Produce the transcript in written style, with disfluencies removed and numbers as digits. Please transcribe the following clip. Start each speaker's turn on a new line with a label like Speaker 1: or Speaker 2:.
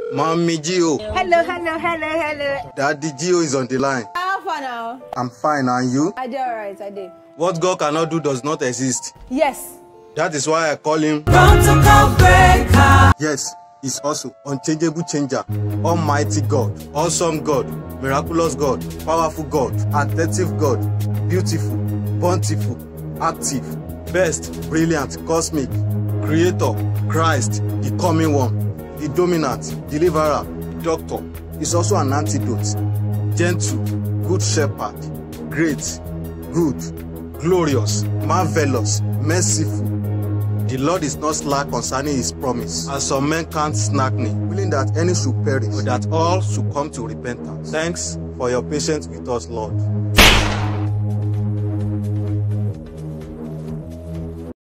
Speaker 1: Mommy Gio.
Speaker 2: Hello.
Speaker 1: Daddy Gio is on the line.
Speaker 2: How far now?
Speaker 1: I'm fine, and you?
Speaker 2: I did alright, I did.
Speaker 1: What God cannot do does not exist.
Speaker 2: Yes.
Speaker 1: That is why I call him
Speaker 3: Protocol breaker.
Speaker 1: Yes, he's also unchangeable changer, almighty God, awesome God, miraculous God, powerful God, attentive God, beautiful, bountiful, active, best, brilliant, cosmic, creator, Christ, the coming one, the dominant, deliverer, doctor. Is also an antidote, gentle, good shepherd, great, good, glorious, marvelous, merciful. The Lord is not slack concerning his promise, as some men can't snack me, willing that any should perish, but that all should come to repentance. Thanks for your patience with us, Lord.